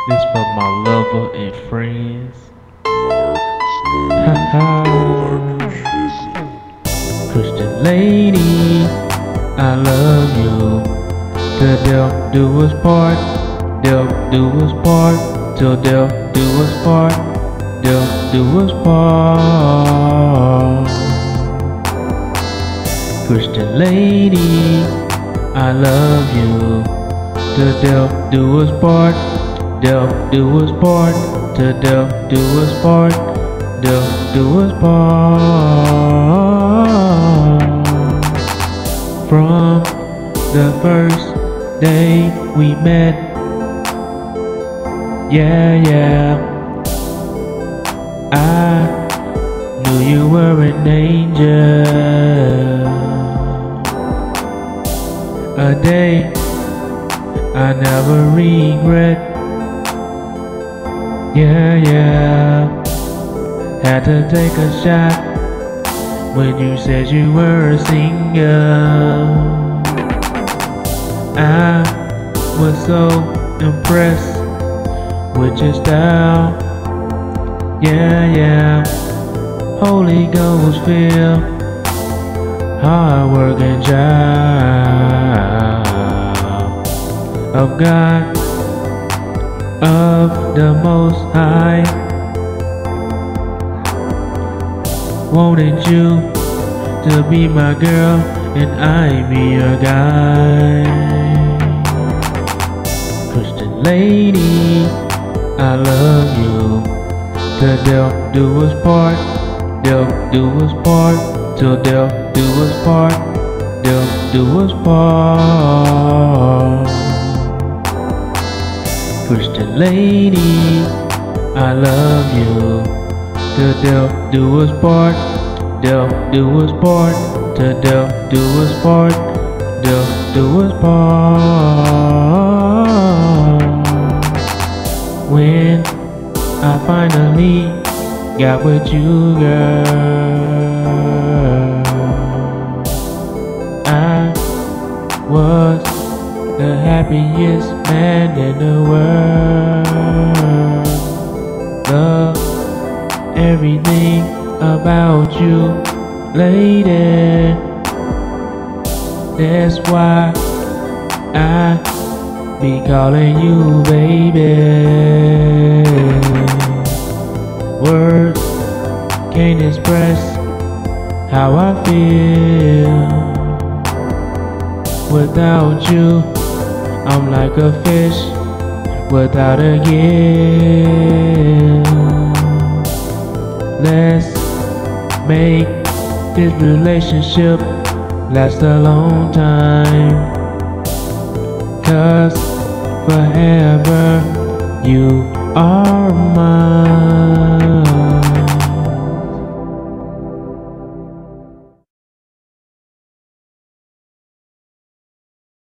This for my lover and friends. Christian lady, I love you. Till death do us part. Death do us part. Till death do us part. Death do us part. Christian lady, I love you. Till death do us part. Death do us part. Till death do us part. Death do us part. From the first day we met, yeah, I knew you were an angel. A day I never regret, yeah. Had to take a shot when you said you were a singer. I was so impressed with your style, yeah. Holy Ghost feel, hard working child of God, of the Most High. Wanted you to be my girl and I be your guy. Christian lady, I love you. Till death do us part. Death do us part. Till death do us part. Death do us part. Christian lady, I love you. Till death do us part. Death do us part. Till death do us part. Death do us part. When I finally got with you, girl, I was the happiest man in the world. Love everything about you, lady. That's why I be calling you baby. Words can't express how I feel. Without you, I'm like a fish without a gill. Let's make this relationship last a long time, 'cause forever you are mine.